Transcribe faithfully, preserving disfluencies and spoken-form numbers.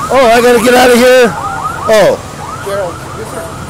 Oh, I gotta get out of here. Oh. Gerald, yes, sir.